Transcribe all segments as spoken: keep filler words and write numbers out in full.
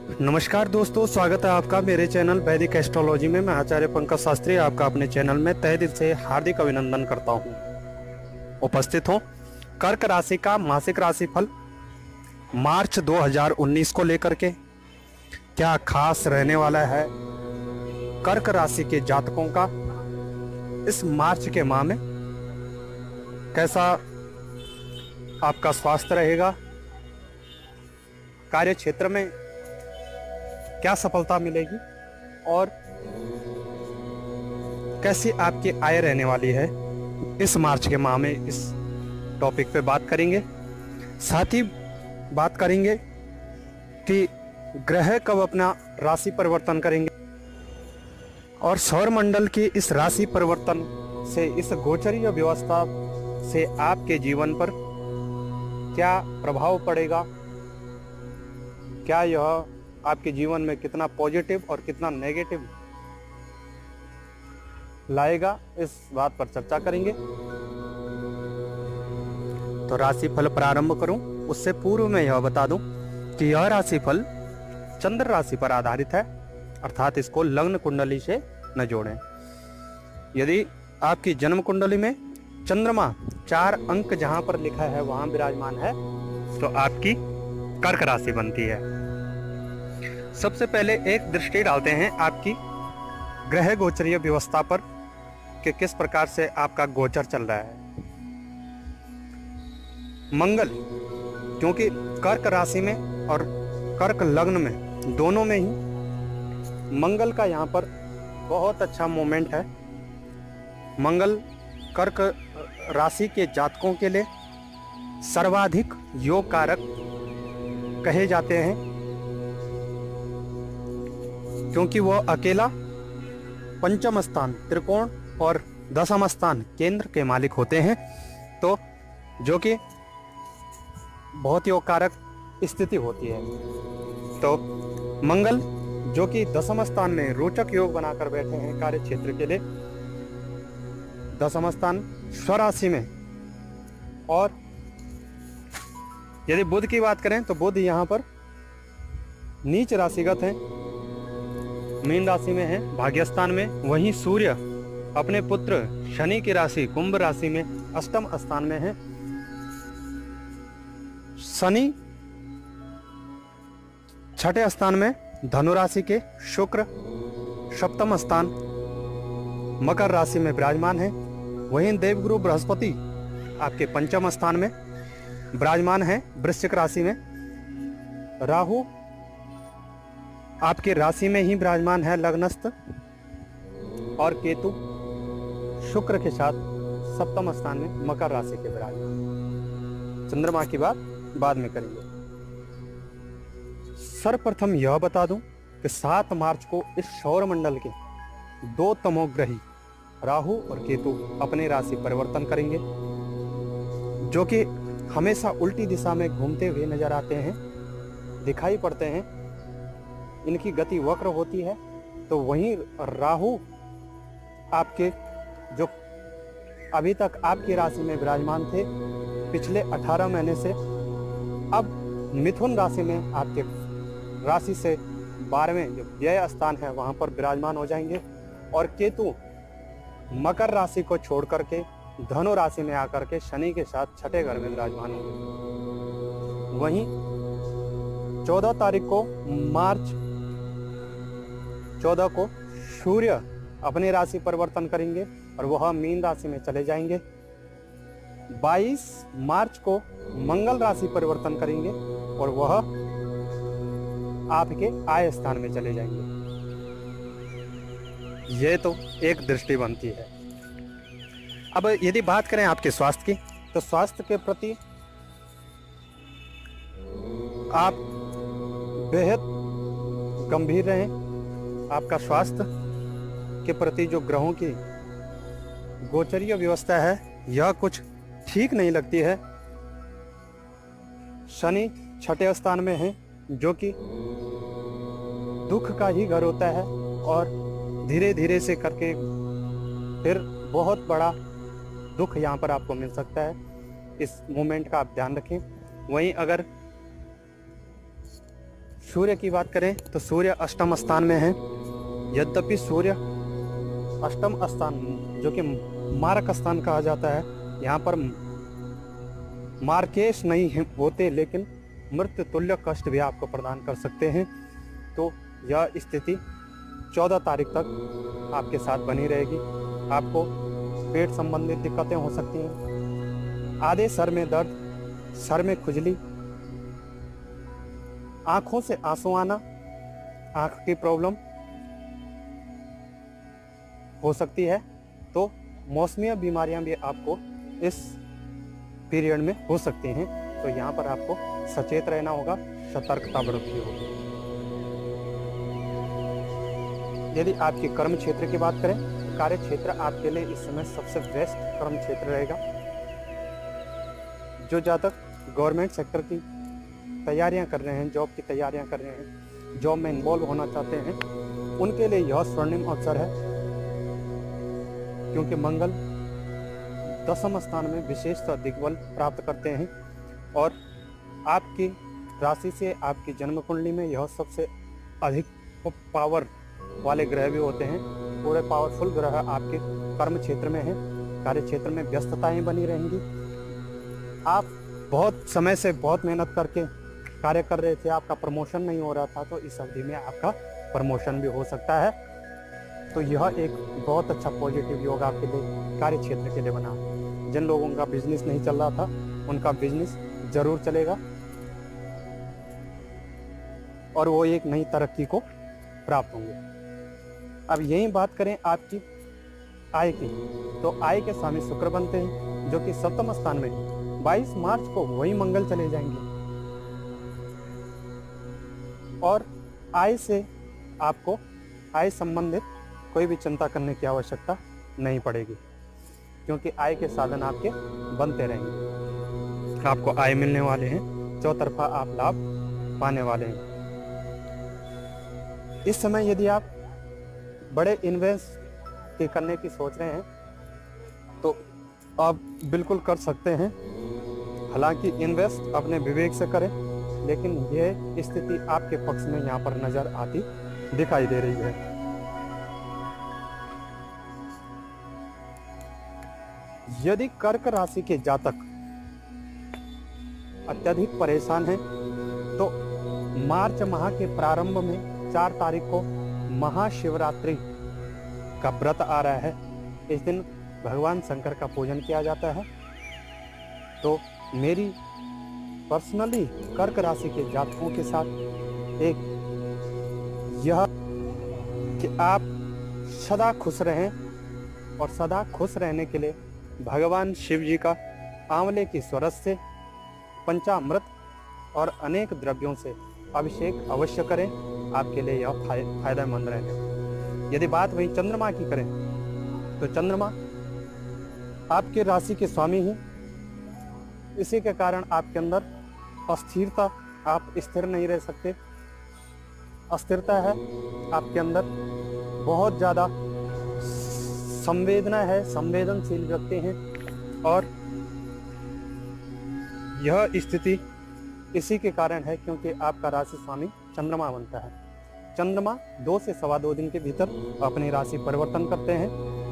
नमस्कार दोस्तों, स्वागत है आपका मेरे चैनल वैदिक एस्ट्रोलॉजी में। मैं आचार्य पंकज शास्त्री आपका अपने चैनल में तहे दिल से हार्दिक अभिनंदन करता हूं। उपस्थित हूं कर्क राशि का मासिक राशिफल मार्च दो हज़ार उन्नीस को लेकर के। क्या खास रहने वाला है कर्क राशि के जातकों का इस मार्च के माह में? कैसा आपका स्वास्थ्य रहेगा? कार्य क्षेत्र में क्या सफलता मिलेगी और कैसी आपकी आय रहने वाली है, इस मार्च के माह में इस टॉपिक पे बात करेंगे। साथ ही बात करेंगे कि ग्रह कब अपना राशि परिवर्तन करेंगे और सौर मंडल की इस राशि परिवर्तन से, इस गोचरीय व्यवस्था से आपके जीवन पर क्या प्रभाव पड़ेगा, क्या यह आपके जीवन में कितना पॉजिटिव और कितना नेगेटिव लाएगा, इस बात पर चर्चा करेंगे। तो राशिफल प्रारंभ करूं उससे पूर्व मैं यह बता दूं कि यह राशिफल चंद्र राशि पर आधारित है, अर्थात इसको लग्न कुंडली से न जोड़ें। यदि आपकी जन्म कुंडली में चंद्रमा चार अंक जहां पर लिखा है वहां विराजमान है तो आपकी कर्क राशि बनती है। सबसे पहले एक दृष्टि डालते हैं आपकी ग्रह गोचरीय व्यवस्था पर कि किस प्रकार से आपका गोचर चल रहा है। मंगल, क्योंकि कर्क राशि में और कर्क लग्न में दोनों में ही मंगल का यहाँ पर बहुत अच्छा मोमेंट है। मंगल कर्क राशि के जातकों के लिए सर्वाधिक योग कारक कहे जाते हैं, क्योंकि वह अकेला पंचम स्थान त्रिकोण और दसम स्थान केंद्र के मालिक होते हैं, तो जो कि बहुत योग कारक स्थिति होती है। तो मंगल जो कि दसम स्थान में रोचक योग बनाकर बैठे हैं कार्य क्षेत्र के लिए, दसम स्थान स्वराशि में। और यदि बुध की बात करें तो बुध यहाँ पर नीच राशिगत है, मीन राशि में है, भाग्यस्थान में। वहीं सूर्य अपने पुत्र शनि की राशि कुंभ राशि में अष्टम स्थान में है। शनि छठे स्थान में धनु राशि के, शुक्र सप्तम स्थान मकर राशि में विराजमान है। वहीं देवगुरु बृहस्पति आपके पंचम स्थान में विराजमान है वृश्चिक राशि में। राहु आपके राशि में ही विराजमान है लग्नस्थ, और केतु शुक्र के साथ सप्तम स्थान में मकर राशि के विराजमान। चंद्रमा की बात बाद में करेंगे। सर्वप्रथम यह बता दूं कि सात मार्च को इस सौर मंडल के दो तमोग्रही राहु और केतु अपने राशि परिवर्तन करेंगे, जो कि हमेशा उल्टी दिशा में घूमते हुए नजर आते हैं, दिखाई पड़ते हैं। इनकी गति वक्र होती है। तो वहीं राहु आपके जो अभी तक आपकी राशि में विराजमान थे पिछले अठारह महीने से, अब मिथुन राशि में आपके राशि से बारहवें जो व्यय स्थान है वहां पर विराजमान हो जाएंगे। और केतु मकर राशि को छोड़ करके धनु राशि में आकर के शनि के साथ छठे घर में विराजमान होंगे। वहीं चौदह तारीख को मार्च चौदह को सूर्य अपनी राशि परिवर्तन करेंगे और वह मीन राशि में चले जाएंगे। बाईस मार्च को मंगल राशि परिवर्तन करेंगे और वह आपके आय स्थान में चले जाएंगे। यह तो एक दृष्टि बनती है। अब यदि बात करें आपके स्वास्थ्य की, तो स्वास्थ्य के प्रति आप बेहद गंभीर रहें। आपका स्वास्थ्य के प्रति जो ग्रहों की गोचरीय व्यवस्था है यह कुछ ठीक नहीं लगती है। शनि छठे स्थान में है, जो कि दुख का ही घर होता है, और धीरे धीरे से करके फिर बहुत बड़ा दुख यहाँ पर आपको मिल सकता है। इस मोमेंट का आप ध्यान रखें। वहीं अगर सूर्य की बात करें तो सूर्य अष्टम स्थान में है। यद्यपि सूर्य अष्टम स्थान जो कि मारक स्थान कहा जाता है, यहाँ पर मार्केश नहीं होते, लेकिन मृत्यु तुल्य कष्ट भी आपको प्रदान कर सकते हैं। तो यह स्थिति चौदह तारीख तक आपके साथ बनी रहेगी। आपको पेट संबंधित दिक्कतें हो सकती हैं, आधे सर में दर्द, सर में खुजली, आंखों से आंसू आना, आंख की प्रॉब्लम हो सकती है। तो मौसमी बीमारियां भी आपको इस पीरियड में हो सकती हैं। तो यहाँ पर आपको सचेत रहना होगा, सतर्कता बरतनी होगी। यदि आपके कर्म क्षेत्र की बात करें तो कार्य क्षेत्र आपके लिए इस समय सबसे बेस्ट कर्म क्षेत्र रहेगा। जो जातक गवर्नमेंट सेक्टर की तैयारियां कर रहे हैं, जॉब की तैयारियां कर रहे हैं, जॉब में इन्वॉल्व होना चाहते हैं, उनके लिए यह स्वर्णिम अवसर है, क्योंकि मंगल दसम स्थान में विशेषतः दिग्बल प्राप्त करते हैं और आपकी राशि से आपकी जन्म कुंडली में यह सबसे अधिक पावर वाले ग्रह भी होते हैं। पूरे पावरफुल ग्रह आपके कर्म क्षेत्र में हैं, कार्य क्षेत्र में व्यस्तताएं बनी रहेंगी। आप बहुत समय से बहुत मेहनत करके कार्य कर रहे थे, आपका प्रमोशन नहीं हो रहा था, तो इस अवधि में आपका प्रमोशन भी हो सकता है। तो यह एक बहुत अच्छा पॉजिटिव योग आपके लिए कार्य क्षेत्र के लिए बना। जिन लोगों का बिजनेस नहीं चल रहा था, उनका बिजनेस जरूर चलेगा और वो एक नई तरक्की को प्राप्त होंगे। अब यही बात करें आपकी आय की, तो आय के स्वामी शुक्र बनते हैं, जो कि सप्तम स्थान में बाईस मार्च को वही मंगल चले जाएंगे और आय से आपको आय संबंधित कोई भी चिंता करने की आवश्यकता नहीं पड़ेगी, क्योंकि आय के साधन आपके बनते रहेंगे। आपको आय मिलने वाले हैं, चौतरफा आप लाभ पाने वाले हैं। इस समय यदि आप बड़े इन्वेस्ट करने की सोच रहे हैं तो आप बिल्कुल कर सकते हैं। हालांकि इन्वेस्ट अपने विवेक से करें, लेकिन यह स्थिति आपके पक्ष में यहाँ पर नजर आती दिखाई दे रही है। यदि कर्क राशि के जातक अत्यधिक परेशान हैं तो मार्च माह के प्रारंभ में चार तारीख को महाशिवरात्रि का व्रत आ रहा है। इस दिन भगवान शंकर का पूजन किया जाता है। तो मेरी पर्सनली कर्क राशि के जातकों के साथ एक यह कि आप सदा खुश रहें और सदा खुश रहने के लिए भगवान शिव जी का आंवले की स्वरस से पंचामृत और अनेक द्रव्यों से अभिषेक अवश्य करें। आपके लिए यह फायदेमंद रहेगा। यदि बात वही चंद्रमा की करें तो चंद्रमा आपके राशि के स्वामी हैं, इसी के कारण आपके अंदर अस्थिरता, आप स्थिर नहीं रह सकते, अस्थिरता है आपके अंदर, बहुत ज़्यादा संवेदना है, संवेदनशील व्यक्ति हैं और यह स्थिति इसी के कारण है क्योंकि आपका राशि स्वामी चंद्रमा बनता है। चंद्रमा दो से सवा दो दिन के भीतर अपनी राशि परिवर्तन करते हैं।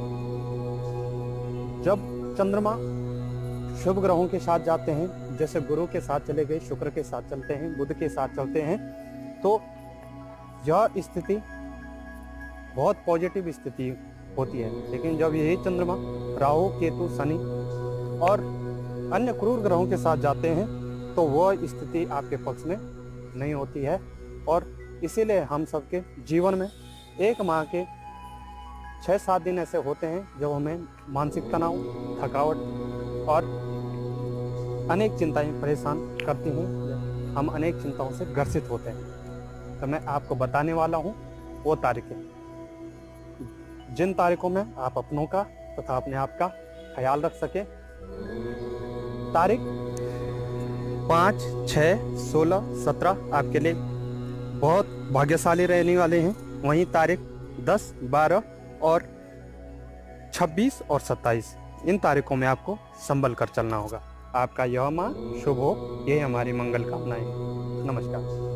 जब चंद्रमा शुभ ग्रहों के साथ जाते हैं, जैसे गुरु के साथ चले गए, शुक्र के साथ चलते हैं, बुध के साथ चलते हैं, तो यह स्थिति बहुत पॉजिटिव स्थिति होती है। लेकिन जब यही चंद्रमा राहु, केतु, शनि और अन्य क्रूर ग्रहों के साथ जाते हैं तो वह स्थिति आपके पक्ष में नहीं होती है। और इसीलिए हम सबके जीवन में एक माह के छः सात दिन ऐसे होते हैं जब हमें मानसिक तनाव, थकावट और अनेक चिंताएं परेशान करती हैं। हम अनेक चिंताओं से ग्रसित होते हैं। तो मैं आपको बताने वाला हूं वो तारीखें, जिन तारीखों में आप अपनों का तथा अपने आप का ख्याल रख सके। तारीख पाँच, छः, सोलह, सत्रह आपके लिए बहुत भाग्यशाली रहने वाले हैं। वहीं तारीख दस, बारह और छब्बीस और सत्ताईस, इन तारीखों में आपको संभल कर चलना होगा। आपका यह माह शुभ हो, ये हमारी मंगल कामनाएं। नमस्कार।